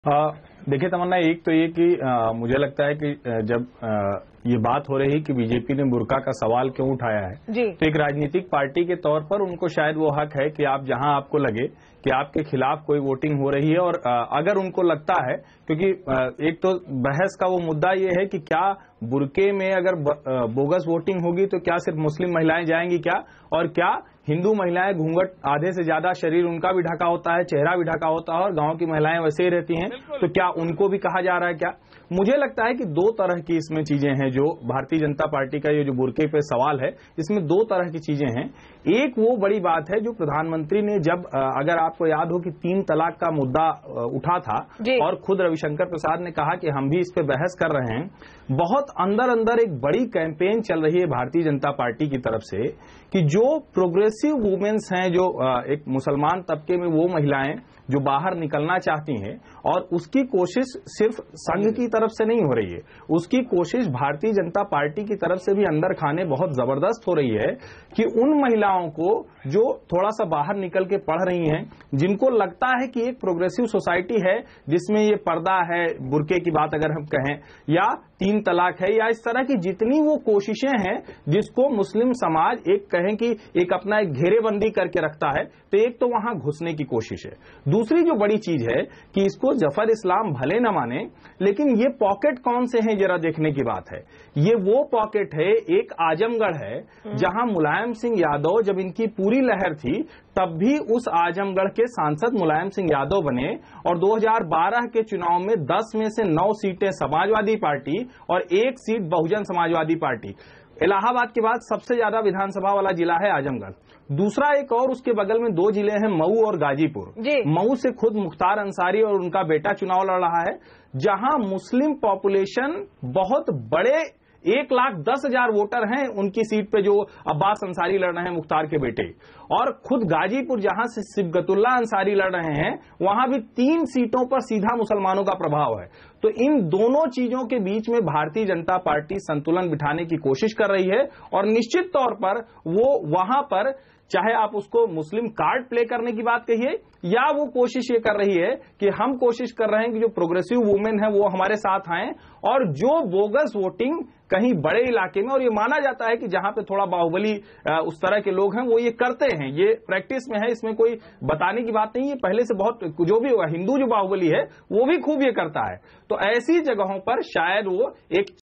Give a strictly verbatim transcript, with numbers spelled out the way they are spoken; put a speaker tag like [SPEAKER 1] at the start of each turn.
[SPEAKER 1] आ, देखिए तमन्ना, एक तो ये कि आ, मुझे लगता है कि जब आ, ये बात हो रही कि बीजेपी ने बुर्का का सवाल क्यों उठाया है, तो एक राजनीतिक पार्टी के तौर पर उनको शायद वो हक है कि आप जहां आपको लगे कि आपके खिलाफ कोई वोटिंग हो रही है और आ, अगर उनको लगता है, क्योंकि आ, एक तो बहस का वो मुद्दा ये है कि क्या बुर्के में अगर बोगस वोटिंग होगी तो क्या सिर्फ मुस्लिम महिलाएं जाएंगी क्या, और क्या हिंदू महिलाएं घूंघट आधे से ज्यादा शरीर उनका भी ढका होता है, चेहरा भी ढका होता है और गांव की महिलाएं वैसे ही रहती हैं, तो क्या उनको भी कहा जा रहा है क्या? मुझे लगता है कि दो तरह की इसमें चीजें हैं। जो भारतीय जनता पार्टी का ये जो बुर्के पे सवाल है, इसमें दो तरह की चीजें हैं। एक वो बड़ी बात है जो प्रधानमंत्री ने जब, अगर आपको याद हो कि तीन तलाक का मुद्दा उठा था और खुद रविशंकर प्रसाद ने कहा कि हम भी इस पे बहस कर रहे हैं, बहुत अंदर अंदर एक बड़ी कैंपेन चल रही है भारतीय जनता पार्टी की तरफ से कि जो प्रोग्रेसिव वुमेन्स हैं, जो एक मुसलमान तबके में वो महिलाएं जो बाहर निकलना चाहती हैं, और उसकी कोशिश सिर्फ संघ की तरफ से नहीं हो रही है, उसकी कोशिश भारतीय जनता पार्टी की तरफ से भी अंदर खाने बहुत जबरदस्त हो रही है कि उन महिलाओं को जो थोड़ा सा बाहर निकल के पढ़ रही हैं, जिनको लगता है कि एक प्रोग्रेसिव सोसाइटी है जिसमें ये पर्दा है, बुर्के की बात अगर हम कहें, या तीन तलाक है, या इस तरह की जितनी वो कोशिशें हैं जिसको मुस्लिम समाज एक कहें कि एक अपना एक घेरेबंदी करके रखता है, तो एक तो वहां घुसने की कोशिश है। दूसरी जो बड़ी चीज है कि इसको जफर इस्लाम भले न माने, लेकिन ये पॉकेट कौन से हैं जरा देखने की बात है। ये वो पॉकेट है, एक आजमगढ़ है जहां मुलायम सिंह यादव, जब इनकी पूरी लहर थी तब भी उस आजमगढ़ के सांसद मुलायम सिंह यादव बने, और दो हज़ार बारह के चुनाव में दस में से नौ सीटें समाजवादी पार्टी और एक सीट बहुजन समाजवादी पार्टी। इलाहाबाद के बाद सबसे ज्यादा विधानसभा वाला जिला है आजमगढ़। दूसरा एक और उसके बगल में दो जिले हैं, मऊ और गाजीपुर। मऊ से खुद मुख्तार अंसारी और उनका बेटा चुनाव लड़ रहा है, जहां मुस्लिम पॉपुलेशन बहुत बड़े एक लाख दस हजार वोटर हैं उनकी सीट पे, जो अब्बास अंसारी लड़ रहे हैं, मुख्तार के बेटे। और खुद गाजीपुर जहां से सिबगतुल्ला अंसारी लड़ रहे हैं, वहां भी तीन सीटों पर सीधा मुसलमानों का प्रभाव है। तो इन दोनों चीजों के बीच में भारतीय जनता पार्टी संतुलन बिठाने की कोशिश कर रही है, और निश्चित तौर पर वो वहां पर, चाहे आप उसको मुस्लिम कार्ड प्ले करने की बात कहिए, या वो कोशिश ये कर रही है कि हम कोशिश कर रहे हैं कि जो प्रोग्रेसिव वुमेन है वो हमारे साथ आए, और जो बोगस वोटिंग कहीं बड़े इलाके में, और ये माना जाता है कि जहां पे थोड़ा बाहुबली उस तरह के लोग हैं वो ये करते हैं, ये प्रैक्टिस में है, इसमें कोई बताने की बात नहीं है, पहले से बहुत, जो भी होगा हिंदू जो बाहुबली है वो भी खूब ये करता है। तो ऐसी जगहों पर शायद वो एक